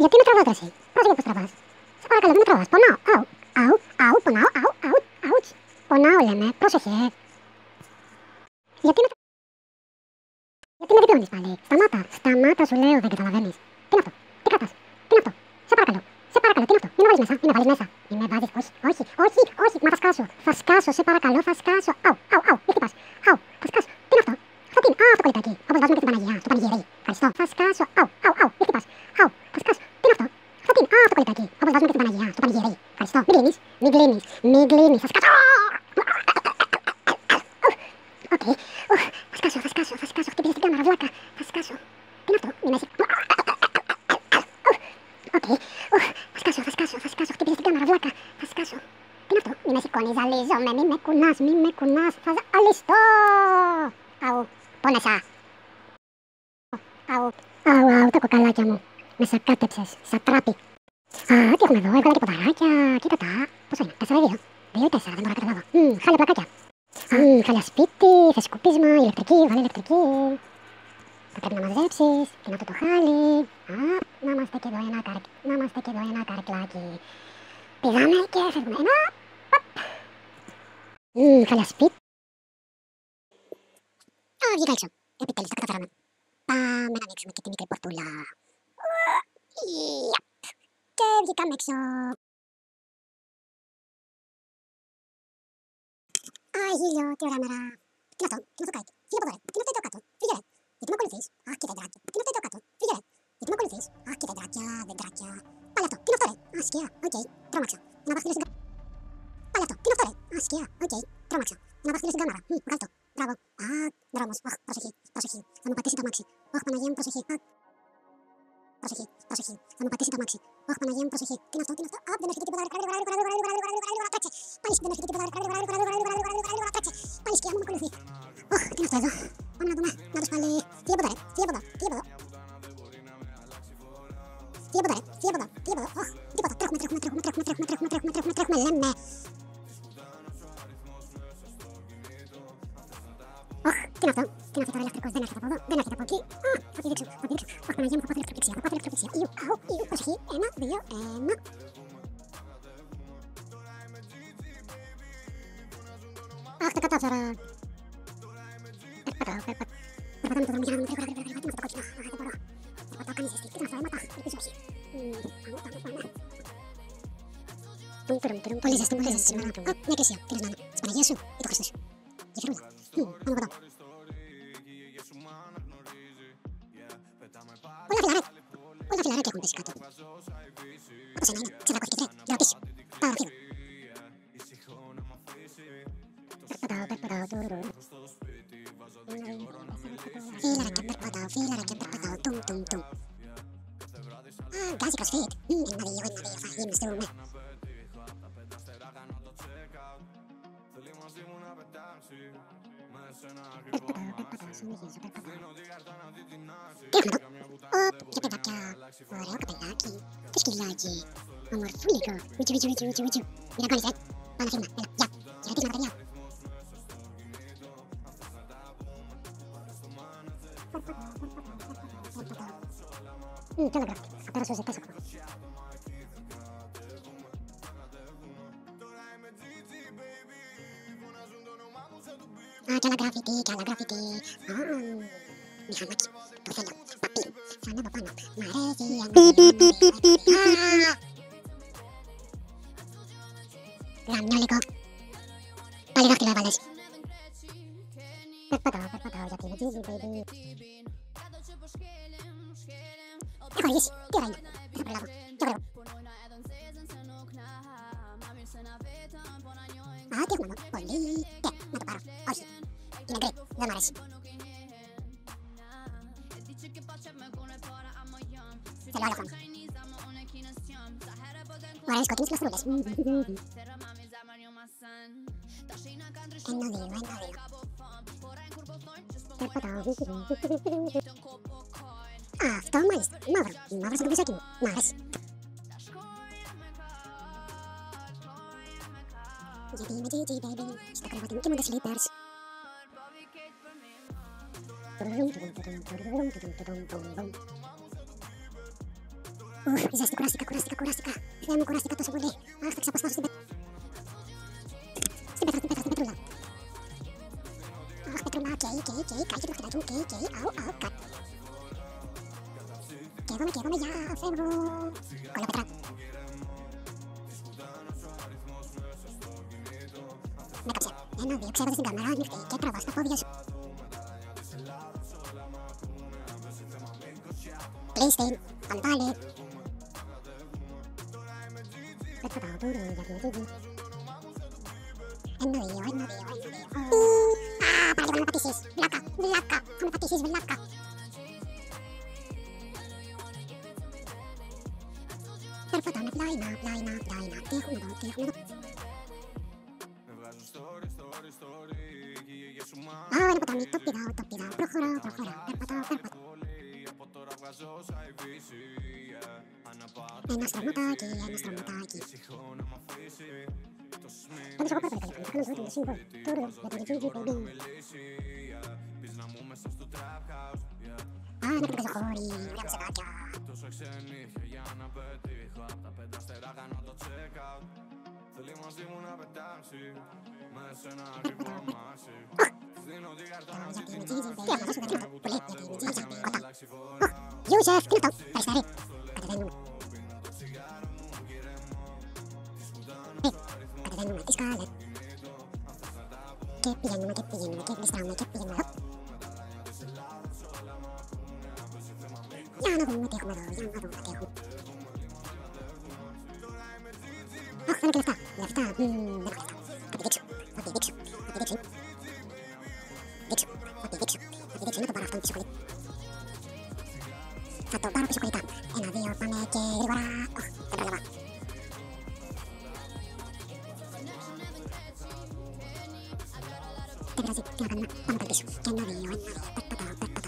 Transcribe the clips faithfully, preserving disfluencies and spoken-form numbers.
Γιατί με τραβάς εσύ, πρόσεχε πως τραβάς. Σε παρακαλώ, μην με τραβάς, πονάω, αου, αου, αου, πονάω, αου, αου, αουτς. Πονάω λέμε, πρόσεχε. Γιατί με Γιατί με διπλώνεις πάλι, σταμάτα, σταμάτα σου λέω, δεν καταλαβαίνεις. Τι είναι αυτό, τι κρατάς, τι είναι αυτό, σε παρακαλώ, σε παρακαλώ, τι είναι αυτό, μην με βάλεις μέσα, μην με βάλεις μέσα. Μην με βάζεις, όχι, όχι, όχι, όχι, μα θα σκάσω, θα σκάσω, σε παρακαλώ, θα σκάσω. Αου, αου, αου, μη χτυπάς, αου, θα σκάσω, τι είναι αυτό. Αυτό τι είναι, α, αυτό κολλητάκι, όπως βάζουμε και την Παναγία, στο πανηγύρι. Ευχαριστώ, θα σκάσω, αου, αου, αου, μη χτυπάς, αου, θα σκάσω, τι είναι αυτό. Αυτό τι είναι, α, αυτό κολλητάκι, όπως βάζουμε και την Παναγία, στο πανηγύρι. Ευχαριστώ, μην κλείνεις, μην κλείνεις, μην κλείνεις, θα σκάσω. Οκ, θα σκάσω, θα σκάσω, θα σκάσω, χτύπησες την κάμερα, βλάκα, θα σκάσω. Τι είναι αυτό, μη με σηκ... Οκ, θα σκάσω, θα σκάσω, θα σκάσω, χτύπησες την κάμερα, βλάκα, θα σκάσω. Τι είναι αυτό, μη με σηκώνεις, ζαλίζομαι, μη με κουνάς, μη με κουνάς, θα ζαλιστώ. Αου, πόνεσα. Αου, αου, αου, τα κοκαλάκια μου, με σακάτεψες, σατράπη. Α, τι έχουμε εδώ, έβγαλα και ποδαράκια, κοίτα τα, πόσο είναι, τέσσερα δύο, δύο ή τέσσερα, δεν μπορώ να καταλάβω. Μμμ, χάλια πλακάκια. Μμμ, χάλια σπίτι, θες σκουπίσμα, ηλεκτρική, βάλε ηλεκτρική. Θα πρέπει να μαζέψεις, τι είναι αυτό το χάλι. Α, να είμαστε και εδώ ένα καρκ, να είμαστε και εδώ ένα καρκλάκι. Πηδάμε και φεύγουμε, ένα, παπ. Μμμ, χάλια σπίτι. Α, βγήκα έξω, επιτέλους τα καταφέραμε. Πάμε να ανοίξουμε και τη μικρή πορτούλα. Ιαπ, και βγήκαμε έξω. Αγίλιο, τι ωραία μέρα. Τι είναι αυτό, τι είναι αυτό κάτω, φύγε από εδώ ρε, τι είναι αυτό εδώ κάτω, φύγε ρε. Γιατί με ακολουθείς, αχ και δεντράκια, τι είναι αυτό εδώ κάτω, φύγε ρε. Γιατί με ακολουθείς, αχ και δεντράκια, δεντράκια. Πάλι αυτό, τι είναι αυτό ρε, α, σκιά, οκ, τρόμαξα. Να βαστιλείς την κάμερα. Πάλι αυτό, τι είναι αυτό ρε, α, σκιά, οκ, τρόμαξα. Να βαστιλείς την κάμερα, μ, βγάλ' το, μπράβο. Α, δρόμος, αχ, προσοχή, προσοχή, θα μου πατήσει το αμάξι. Αχ, Παναγία μου, προσοχή, αχ. Προσοχή, προσοχή, θα μου πατήσει το αμάξι. Αχ, Παναγία μου, προσοχή, τι είναι αυτό, τι είναι αυτό, α, δεν έρχεται τίποτα, τράτσε. Πάλι δεν έρχεται τίποτα, τράτσε. Πάλι σκιά μου με ακολουθεί. Ωχ, τι είναι αυτό εδώ. Πάμε να δούμε. Να τους πάλι. Φύγε από εδώ ρε. Φύγε από εδώ. Φύγε από εδώ. Φύγε από εδώ ρε. Φύγε από εδώ. Φύγε από εδώ. Ωχ, τίποτα. Τρέχουμε, τρέχουμε, τρέχουμε, τρέχουμε, τρέχουμε, τρέχουμε, τρέχουμε, τρέχουμε, τρέχουμε, λέμε. Ωχ, τι είναι αυτό. Τι είναι αυτό τώρα ηλεκτρικός. Δεν έρχεται από εδώ. Δεν έρχεται από εκεί. Α, θα πηδήξω, θα πηδήξω. Ωχ, Παναγία μου, θα πάθω ηλεκτροπληξία. Θα πάθω ηλεκτροπληξία. Ιου, αου, ιου, προσοχή. Ένα, δύο, ένα. Αχ, το κατάφερα. Περπατάω, περπατάω. Περπατάμε το δρόμο για να δούμε γρήγορα, γρήγορα, γρήγορα. Τι είναι αυτό, κόκκινο. Αχ, δεν μπορώ. Περπατάω, κάνει ζεστή. Τι είναι αυτό, αίματα. Ελπίζω όχι. Πάμε, πάμε, πάμε. Τουμ, τουμ, τουμ. Πολύ ζεστή, πολύ ζεστή σήμερα. Α, μια εκκλησία. Τι λες να είναι. Της Παναγίας σου ή του Χριστού σου. Γεφυρούλα. Πάμε από εδώ. Πολλά φιλαράκια. Πολλά φιλαράκια έχουν πέσει κάτω. Όπως ένα είναι. Ξεδακώθηκε τρέ. Για πίσω. Πάω, φύγω. Περπατάω, περπατάω, τουρουρου. Φιλαράκια, περπατάω, φιλαράκια, περπατάω, τουμ, τουμ, τουμ. Α, γκάζι κροσφίτ. Ένα, δύο, ένα, δύο, θα γυμναστούμε. Περπατάω, περπατάω, συνεχίζω, περπατάω. Τι έχουμε εδώ. Οπ, για παιδάκια. Ωραίο καπελάκι. Το σκυλάκι. Ομορφούλικο. Βουτσου, βουτσου, βουτσου, βουτσου, βουτσου. Μην αγκώνεις, ρε. Πάμε να φύγουμε. Έλα, γεια. Χαιρετίσματα, παιδιά. Μμμ, κι άλλα γράφτη. Θα πέρασω ζετές ακόμα. Α, κι άλλα γράφτη, κι άλλα γράφτη. Α, μηχανάκι. Το θέλω. Παπί. Θα ανέβω πάνω. Μ' αρέσει η ανέβη. Γαμιόλικο. Πάλι δάχτυλο έβαλες. Περπατάω, περπατάω γιατί είναι τζιζι, baby. Έχω αργήσει. Τι ώρα είναι. Δεν θα προλάβω. Κι εγώ. Α, τι έχουμε εδώ. Πολύ. Και, να το πάρω. Όχι. Είναι γκρι. Δεν μ' αρέσει. Θέλω άλλο χρώμα. Ωραίες κόκκινες πλαστρούλες. Ένα, δύο, ένα, δύο. Περπατάω. Α, αυτό μάλιστα. Μαύρο. Μαύρο σαν το βυζάκι μου. Μ' αρέσει. Γιατί είμαι τζι τζι, baby. Στο κρεβάτι μου κοιμούνται slippers. Ουφ, ζέστη, κουράστηκα, κουράστηκα, κουράστηκα. Θεέ μου, κουράστηκα τόσο πολύ. Αχ, θα ξαποσπάσω στην πέτρα. Στην πέτρα, στην πέτρα, στην πετρούλα. Αχ, πετρούλα, καίει, καίει, καίει, κάει και το χτυλάκι μου, καίει, καίει, αου, αου, κάει. Καίγομαι, καίγομαι, γεια, φεύγω. Κολλά πετρά. Με κάψε. Ένα, δύο, ξέρετε στην κάμερα, νυχτή και τραβά στα πόδια σου. Πλήστην, πάμε πάλι. Πετπατάω του ρου για την Τζίτζι. Ένα, δύο, ένα, δύο, ένα, δύο. Α, πάλι θα με πατήσεις. Βλάκα, βλάκα, θα με πατήσεις, βλάκα. Περπατάμε πλάινα, πλάινα, πλάινα. Τι έχουμε εδώ, τι έχουμε εδώ. Α, ένα ποτάμι, το πηδάω, το πηδάω. Προχωράω, προχωράω, περπατάω, περπατάω. Ένα στρωματάκι, ένα στρωματάκι. Πάντως εγώ πάρα πολύ καλή. Θα κάνω το σύμβολο. Τώρα για την Τζίτζι, baby. Α, ένα παγκαζοχώρι, ωραία μουσικάκια. Θέλει μαζί μου να πετάξει με σένα ακριβό αμάξι. Δίνω την κάρτα να ζητήσει να πετάξει πολύ για την Τζίτζι, κότα. Ιούσεφ, τι είναι αυτό, αριστερή. Κατεβαίνουμε. Κατεβαίνουμε τη σκάλα. Και πηγαίνουμε και πηγαίνουμε και γλιστράμε και πηγαίνουμε εδώ. Για να δούμε τι έχουμε εδώ, για να δούμε τι έχουμε. Αχ, φαίνεται λεφτά, λεφτά, μμμ, δεν έχω λεφτά. Θα τη δείξω, θα τη δείξω, θα τη δείξω. Δείξω, θα τη δείξω, θα τη δείξω, να το πάρω αυτόν πίσω πολύ. Θα το πάρω πίσω κολλητά. Ένα, δύο, πάμε και γρήγορα. Οχ, δεν πρόλαβα. Δεν πειράζει, τι να κάνουμε, πάμε πάλι πίσω. Και ένα, δύο, ένα, δύο, περπατάω, περπατάω.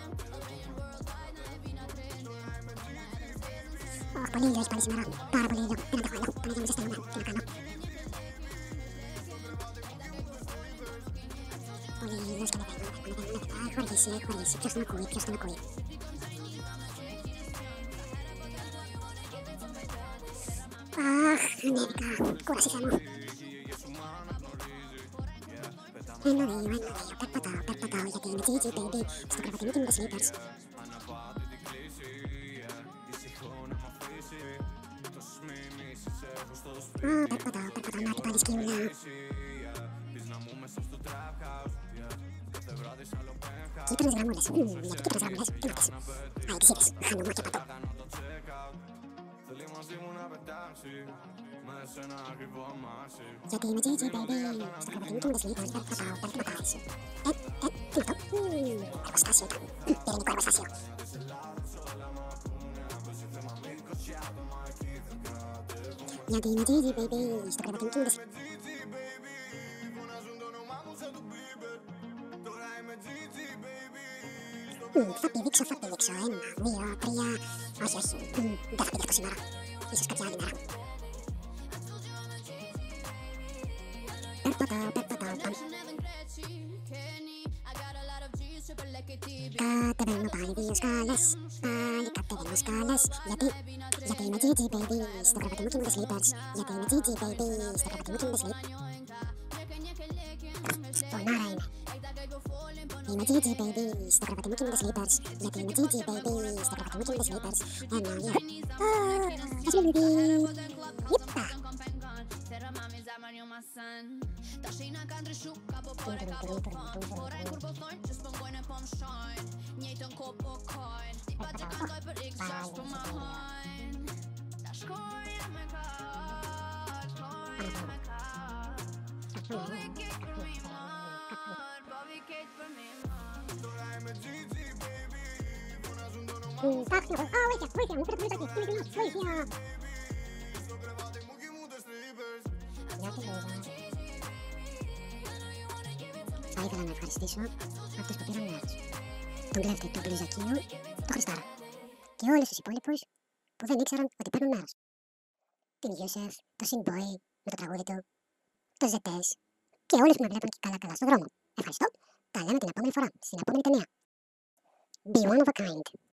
Οχ, πολύ ήλιο έχει πάλι σήμερα. Πάρα πολύ ήλιο. Δεν αντέχω άλλο. Παναγιά μου, ζεσταίνομαι. Τι να κάνω. Πολύ ήλιος και ανεβαίνω, ανεβαίνω, ανεβαίνω. Έχει χορηγήσει, έχει χορηγήσει. Ποιος τον ακούει, ποιος τον ακούει. Αχ, ανέβηκα. Κούραση Θεέ μου. Ένα, δύο, ένα, δύο. Περπατάω, περπατάω γιατί είναι Τζίτζι, baby. Στο κρεβάτι μου κινούνται sleepers. Α, περπατάω, περπατάω, να την πάλι σκύλα. Κύπρινες γραμμούλες. Μμμ, γιατί κύπρινες γραμμούλες, τι μάτες. Α, εξήτες, χάνομαι και πατώ. Γιατί είμαι Τζίτζι, baby. Στο κρεβάτι μου κινούνται sleepers, περπατάω, περπατάω. Ε, ε, τι είναι αυτό. Μμμ, εργοστάσιο ήταν. Πυρηνικό εργοστάσιο. Γιατί είμαι Τζίτζι, baby, στο κρεβάτι μου κινούνται sleepers. Μμ, θα πηδήξω, θα πηδήξω. Ένα, δύο, τρία. Όχι, όχι. Μμ, δεν θα πηδήξω σήμερα. Ίσως κάποια άλλη μέρα. Περπατάω, περπατάω, πάμε. Κατεβαίνω πάλι δύο σκάλες. Πάλι κατεβαίνω σκάλες. Γιατί, γιατί είμαι Τζίτζι, baby. Στο κρεβάτι μου κινούνται sleepers. Γιατί είμαι Τζίτζι, baby. Στο κρεβάτι μου κινούνται sleepers. Φωνάρα είμαι. Είμαι Τζίτζι, baby. Στο κρεβάτι μου κινούνται sleepers. Γιατί είμαι Τζίτζι, baby. Στο κρεβάτι μου κινούνται sleepers. Ένα, δύο. Ας με λούδι. Ιππα. Так, снова. А, выйти, выйти, мы перед высоки, мы гнем, выйти. Я тебе выйду. Θα ήθελα να ευχαριστήσω αυτούς που πήραν μέρος. Τον κλέφτη, τον Μπλουζακίνο, τον Χριστάρα. Και όλους τους υπόλοιπους που δεν ήξεραν ότι παίρνουν μέρος. Την Ιούσεφ, τον Σινμπόι με το τραγούδι του, τον Ζετές και όλους που με βλέπουν και καλά-καλά στον δρόμο. Ευχαριστώ. Τα λέμε την επόμενη φορά, στην επόμενη ταινία. Be one of a kind.